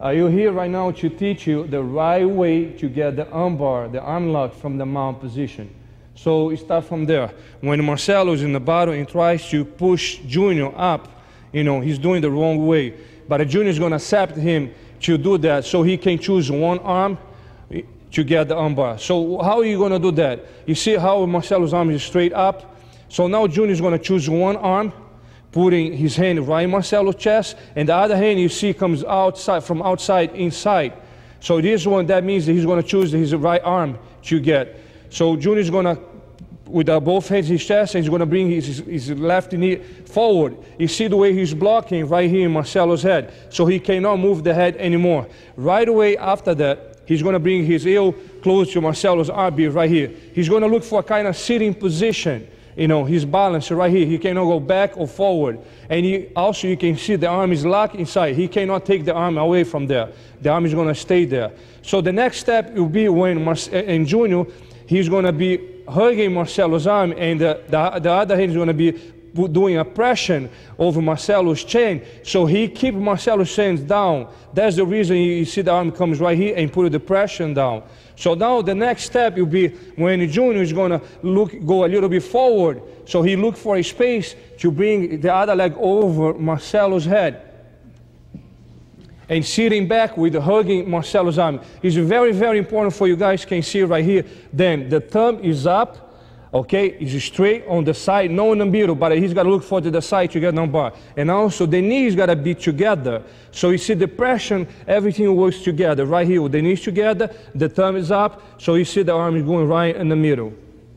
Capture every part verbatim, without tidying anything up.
Uh, you're here right now to teach you the right way to get the armbar, the arm lock from the mount position. So we start from there. When Marcelo is in the bottom and tries to push Junior up, you know, he's doing the wrong way. But Junior is going to accept him to do that so he can choose one arm to get the armbar. So how are you going to do that? You see how Marcelo's arm is straight up? So now Junior is going to choose one arm, putting his hand right in Marcelo's chest, and the other hand you see comes outside, from outside inside. So this one, that means that he's going to choose his right arm to get. So Junior is going to, with uh, both hands in his chest, and he's going to bring his, his left knee forward. You see the way he's blocking right here in Marcelo's head. So he cannot move the head anymore. Right away after that, he's going to bring his heel close to Marcelo's R B right here. He's going to look for a kind of sitting position. You know, his balance right here. He cannot go back or forward. And he, also you can see the arm is locked inside. He cannot take the arm away from there. The arm is going to stay there. So the next step will be when Mar in Junior, he's going to be hugging Marcelo's arm, and the, the, the other hand is going to be doing a pressure over Marcelo's chin. So he keeps Marcelo's chin down. That's the reason you, you see the arm comes right here and put the pressure down. So now the next step will be when Junior is going to look, go a little bit forward. So he look for a space to bring the other leg over Marcelo's head. And sitting back with hugging Marcelo's arm. It's very, very important for you guys can see right here. Then the thumb is up. Okay, it's straight on the side, no in the middle, but he's got to look for the side to get on bar. And also the knees got to be together. So you see the pressure, everything works together. Right here with the knees together, the thumb is up, so you see the arm is going right in the middle.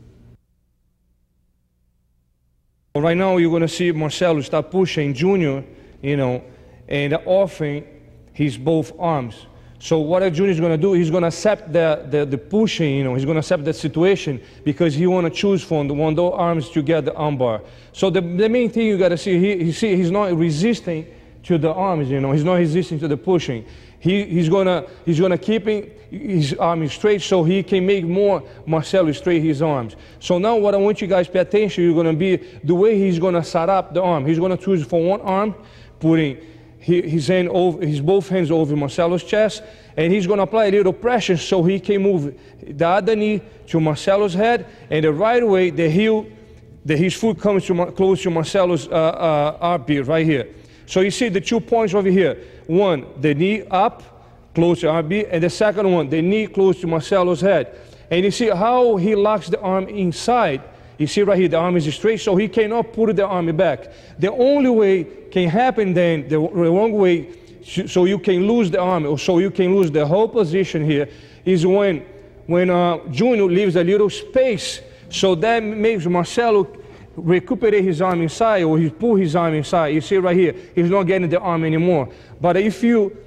Right now you're going to see Marcelo start pushing Junior, you know, and offering his both arms. So what Junior is going to do, he's going to accept the, the, the pushing, you know, he's going to accept that situation because he want to choose from the one of those arms to get the armbar. So the, the main thing you got to see, he, he see, he's not resisting to the arms, you know, he's not resisting to the pushing. He, he's going to he's gonna keep his arm straight so he can make more Marcelo straight his arms. So now what I want you guys to pay attention, you're going to be the way he's going to set up the arm. He's going to choose for one arm, putting his, hand over, his both hands over Marcelo's chest, and he's going to apply a little pressure so he can move the other knee to Marcelo's head, and the right way, the heel, the, his foot comes to, close to Marcelo's uh, uh, R B right here. So you see the two points over here. One, the knee up, close to R B, and the second one, the knee close to Marcelo's head. And you see how he locks the arm inside. You see right here, the arm is straight, so he cannot put the arm back. The only way can happen then, the wrong way, so you can lose the arm, or so you can lose the whole position here, is when, when uh, Junior leaves a little space, so that makes Marcelo recuperate his arm inside, or he pull his arm inside. You see right here, he's not getting the arm anymore. But if you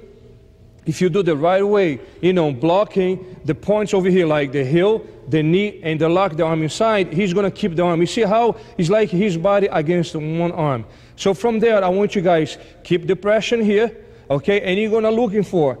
If you do the right way, you know, blocking the points over here, like the heel, the knee, and the lock the arm inside, he's going to keep the arm. You see how it's like his body against one arm. So from there, I want you guys keep the pressure here, okay? And you're going to looking for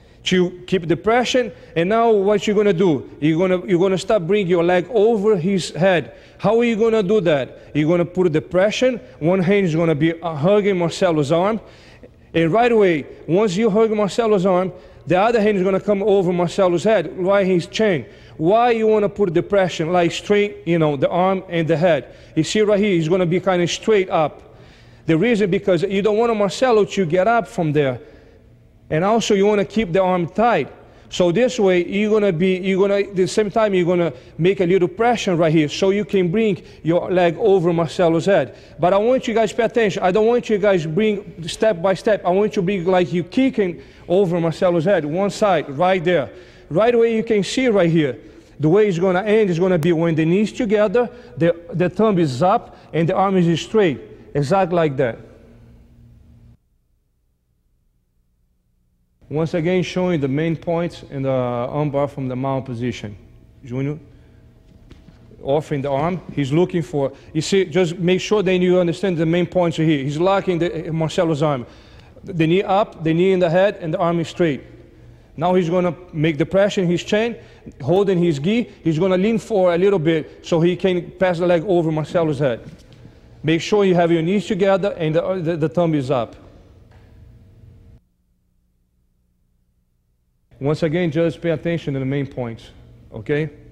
to keep the pressure. And now what you're going to do, you're going to, you're going to start bringing your leg over his head. How are you going to do that? You're going to put the pressure. One hand is going to be hugging Marcelo's arm. And right away, once you hug Marcelo's arm, the other hand is going to come over Marcelo's head, right his chin. Why you want to put the pressure like straight, you know, the arm and the head? You see right here, he's going to be kind of straight up. The reason because you don't want Marcelo to get up from there. And also you want to keep the arm tight. So this way, you're going to be, you're going to, at the same time, you're going to make a little pressure right here so you can bring your leg over Marcelo's head. But I want you guys to pay attention. I don't want you guys bring step by step. I want you to be like you kicking over Marcelo's head, one side, right there. Right away, you can see right here. The way it's going to end is going to be when the knees together, the, the thumb is up, and the arm is straight. Exactly like that. Once again, showing the main points in the armbar from the mount position. Junior, offering the arm, he's looking for, you see, just make sure that you understand the main points are here. He's locking the, Marcelo's arm. The knee up, the knee in the head, and the arm is straight. Now he's going to make the pressure in his chin, holding his gi. He's going to lean forward a little bit so he can pass the leg over Marcelo's head. Make sure you have your knees together and the, the, the thumb is up. Once again, just pay attention to the main points, okay?